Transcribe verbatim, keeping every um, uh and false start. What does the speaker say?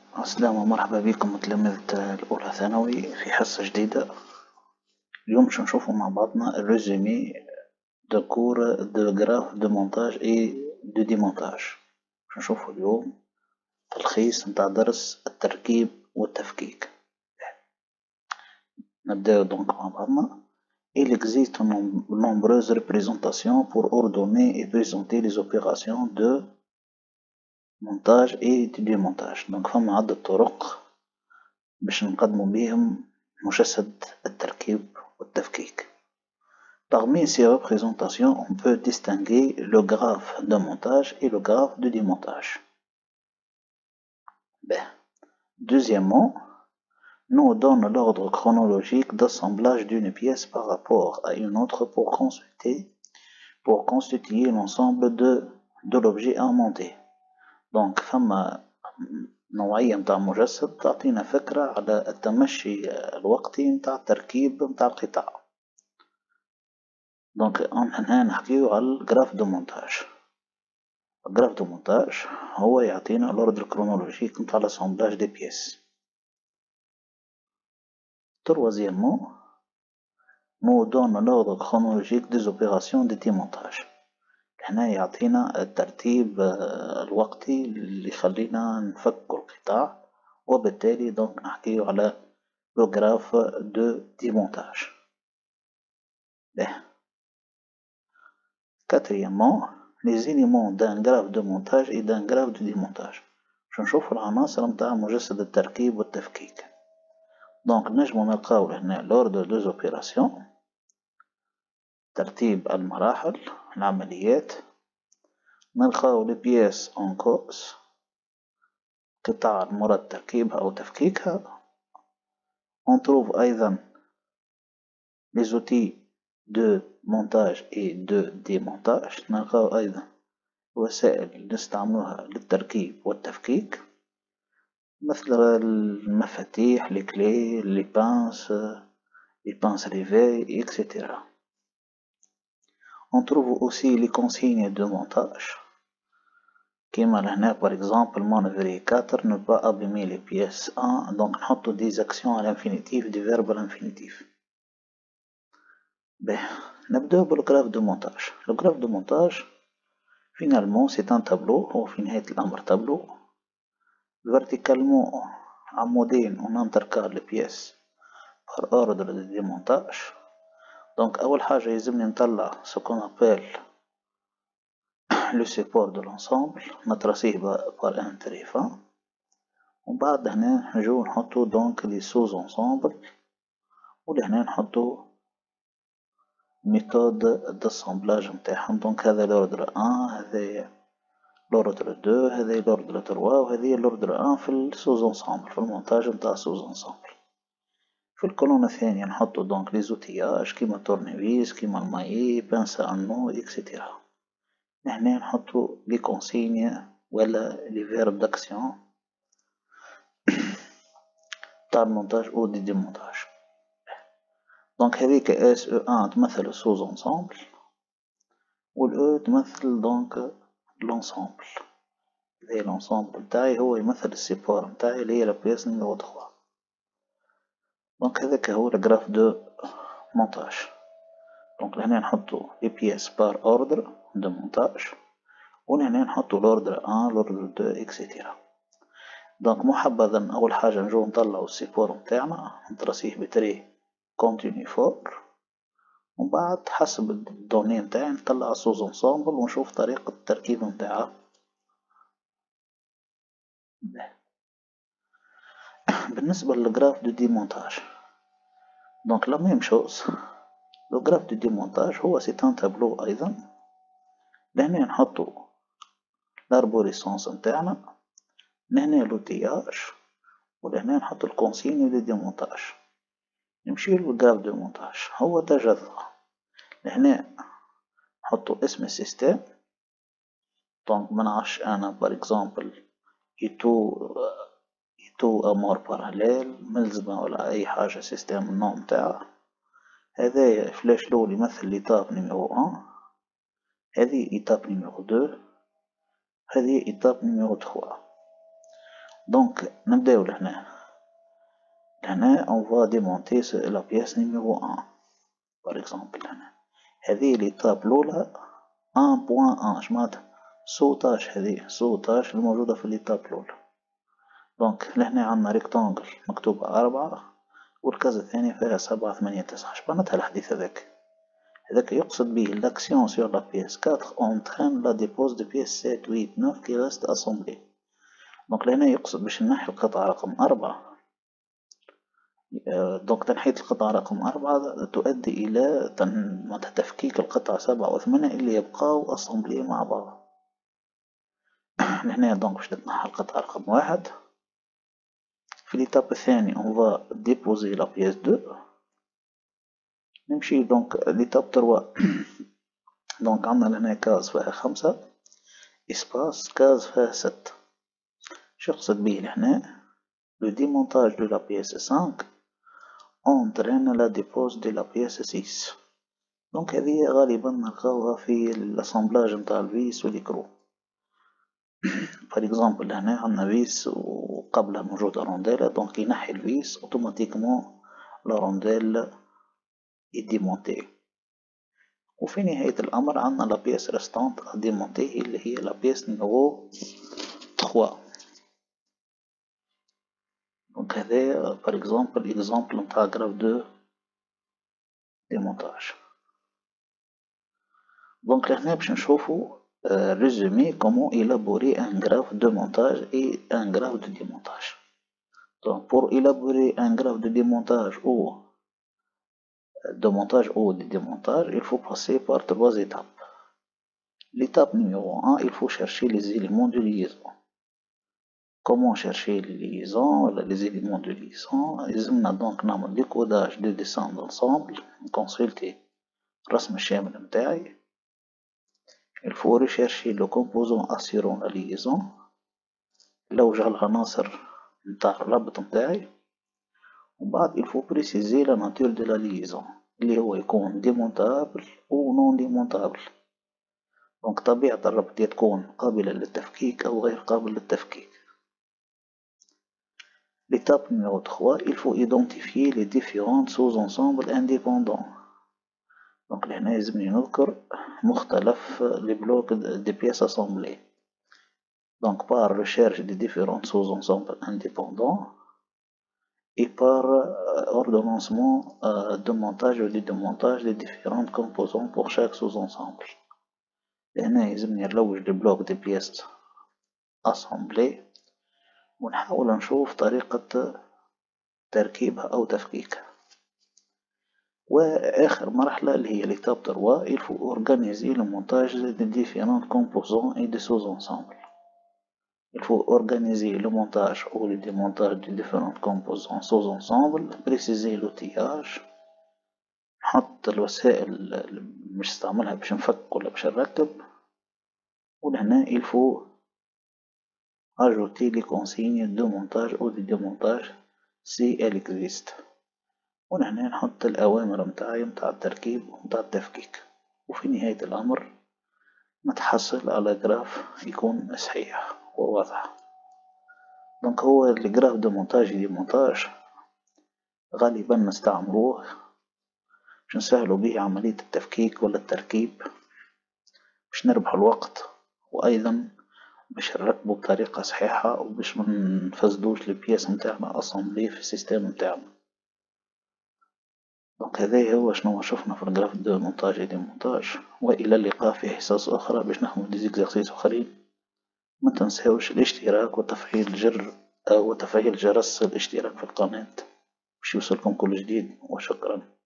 السلام ومرحبا بكم تلامذة الأولى ثانوي في حصة جديدة. اليوم باش نشوفو مع بعضنا الريزومي دو كور دو جراف دو مونتاج اي دو ديمونتاج. باش نشوفو اليوم تلخيص متاع درس التركيب والتفكيك. نبداو دونك مع بعضنا. Il existe de nombreuses représentations pour ordonner et présenter les opérations de montage et de démontage. Donc فما عدة طرق باش نقدمو بيهم مجسد التركيب والتفكيك. Parmi ces représentations, on peut distinguer le graphe de montage et le graphe de démontage. Ben. Deuxièmement, nous donne l'ordre chronologique d'assemblage d'une pièce par rapport à une autre pour consulter, pour constituer l'ensemble de, de l'objet à monter. Donc, فما نوعية متاع مجسد تعطينا فكرة على التمشي الوقتي متاع التركيب متاع القطع. دونك هنا نحكيو على الجراف دو مونتاج. الجراف دو مونتاج هو يعطينا l'ordre chronologique متاع l'assemblage des pièces. Troisièmement, nous donne l'ordre chronologique des opérations de démontage. هنا يعطينا الترتيب الوقتي اللي يخلينا نفكوا القطع، وبالتالي دونك نحكيو على le graphe de démontage. Quatrièmement, les éléments d'un graphe de montage et d'un graphe de démontage. باش نشوفو العناصر متاع مجسد التركيب والتفكيك. دونك نجمو نلقاو هنا l'ordre des opérations، ترتيب المراحل العمليات، نلقاو les pièces en cause، قطع المراد تركيبها أو تفكيكها. On trouve أيضا les outils de montage et de démontage، نلقاو أيضا وسائل اللي نستعملوها للتركيب والتفكيك مثل المفاتيح، les clés، les pinces، les pinces réveil, et cetera. On trouve aussi les consignes de montage كيما لهنا par exemple manœuvrer quatre ne pas abîmer les pièces un، donc نحطو des actions à l'infinitif des verbes à l'infinitif. Ben, نبدأ بالجراف دو مونتاج. Le graphe de montage finalement c'est un tableau، هو في نهاية الأمر تابلو verticalement عمودين on intercale les pièces par ordre de démontage. donc أول حاجة يلزمني نطلع ce qu'on appelle le support de l'ensemble، نترسيه par un trait fin، ومن بعد هنا نجو نحطو donc les sous-ensembles، ولهنا نحطو méthode d'assemblage متاعهم. donc هذا l'ordre un، هذا l'ordre deux، هذا l'ordre trois، وهذه l'ordre un في السوز-ensemble، في المونتاج متاع السوز-ensemble. في الكولونة الثانية نحطو donc les outillages كيما التورنيفيس، كيما المايي، بانسة أنو، إكسيتيرا. هنا نحطو لي كونسيني ولا لي فيرب داكسيون تاع المونتاج أو دي ديمونتاج. دونك هذيك اس او ان تمثل السوز انسامبل، والاو تمثل دونك لونسامبل. هذا لونسامبل تاعي هو يمثل السيبور نتاعي اللي هي لا بيس نيميرو تخوا. دونك هذاك هو الجراف دو مونتاج. دونك لهنا نحطو لي بيس بار اوردر دو مونتاج، ولهنا نحطو لوردر ان لوردر دو اكسيتيرا. دونك محبذا اول حاجة نجو نطلعو السيبور نتاعنا نترسيه بتري كونتيني فور، ومن بعد حسب الدوني نتاعي نطلع السوز انسامبل ونشوف طريقة التركيب نتاعها. بالنسبة للجراف دو ديمونتاج دونك لا ميم شوز. لو جراف دو ديمونتاج هو سي ان تابلو ايضا، لهنا نحطو لاربوريسونس نتاعنا، لهنا لوتياج، ولهنا نحطو الكونسيني دو ديمونتاج. نمشي للجراف دو مونتاج هو تجذر. لهنا نحطو اسم السيستم، دونك منعرفش انا بار اكزامبل يتو يتو امور باراليل ملزمة ولا اي حاجة سيستم النوم تاعه. هذا فلاش لول يمثل ليتاب نيميرو ان، هذه ايتاب نيميرو دو، هذه ايتاب نيميرو تخوا. دونك نبداو لهنا. لهنا on va démonter la pièce numéro un par exemple. هنا هذه ليتاب الأولى واحد بوان واحد اش معناتها صوتاش، هذه صوتاش الموجودة في ليتاب الأولى. دونك لهنا عندنا ريكتانجل مكتوبة أربعة والكازا الثانية فيها سبعة ثمانية تسعة. اش معناتها الحديث هذاك؟ هذاك يقصد به l'action sur la pièce quatre entraîne la dépose de pièce sept huit neuf qui reste assemblée. دونك لهنا يقصد باش نحي القطعة رقم أربعة. دونك تنحية القطعة رقم أربعة تؤدي إلى تفكيك القطعة سبعة وثمانية اللي يبقاو أسامبلي مع بعض. لهنا دونك باش تتنحى القطعة رقم واحد. في ليتاب الثاني on va déposer la pièce deux. نمشي دونك ليتاب تروا. دونك عندنا هنا كاز فيها خمسة إسباس كاز فيها ستة. شو يقصد به لهنا؟ le démontage de la pièce cinq entraîne la dépose de la pièce six. دونك هذه غالبا نلقاوها في الاسامبلاج نتاع الفيس والكرو. فار اكزامبل هنا عندنا فيس وقبلها موجودة رونديلا، دونك ينحي الفيس اوتوماتيكمون لا رونديل يديمونتي. وفي نهاية الأمر عندنا لا بيس ريستانت ديمونتي اللي هي لا بيس نيميرو ثلاثة. دونك هذا بار اكزامبل اكزامبل نتاع غراف دو ديمونتاج. دونك لهنا باش نشوفو ريزومي كومون élaborer un graphe de montage et un graphe de démontage. Donc pour élaborer un graphe de démontage ou de montage ou de démontage, il faut passer par trois étapes. L'étape numéro un, il faut chercher les éléments de liaison. Comment chercher les liaisons, les éléments de liaison? لازمنا donc نعمل décodage de dessin d'ensemble, consulter الرسم الشامل متاعي. Il faut rechercher le composant assurant la liaison، لوجه العناصر متاع الرابط متاعي. ومن بعد il faut préciser la nature de la liaison اللي هو يكون démontable ou non démontable. دونك طبيعة الربط تكون قابلة للتفكيك أو غير قابل للتفكيك. L'étape numéro trois, il faut identifier les différents sous-ensembles indépendants. دونك لهنا لازمني نذكر مختلف les blocs des pièces assemblées. Donc par recherche des différents sous-ensembles indépendants et par ordonnancement de montage ou de démontage des différents composants pour chaque sous-ensemble. لهنا يلزمني نلوج les blocs des pièces assemblées ونحاول نشوف طريقة تركيبها أو تفكيكها. وآخر مرحلة اللي هي l'étape trois, il faut organiser le montage des différents composants et des sous-ensembles. Il faut organiser le montage ou le démontage des différents composants sous-ensembles, préciser l'outillage، نحط الوسائل اللي مش نستعملها باش نفك ولا باش نركب. ولهنا il faut ajouter les consignes de montage ou de démontage si elles existent. ونحن نحط الأوامر متاعي متاع التركيب ومتاع التفكيك. وفي نهاية الأمر نتحصل على جراف يكون صحيح وواضح. دونك هو الجراف دو مونتاج دي مونتاج غالبا نستعملوه باش نسهلو به عملية التفكيك ولا التركيب، باش نربح الوقت، وأيضا باش نركبو بطريقة صحيحة وباش منفسدوش البياس متاعنا أسامبلي في السيستم متاعنا. دونك هذا هو شنو شفنا في الجراف دو مونتاج دي مونتاج. والى اللقاء في حصص اخرى باش نخدمو دي زيكزارسيس اخرين. ما تنساوش الاشتراك وتفعيل جر وتفعيل جرس الاشتراك في القناة باش يوصلكم كل جديد، وشكرا.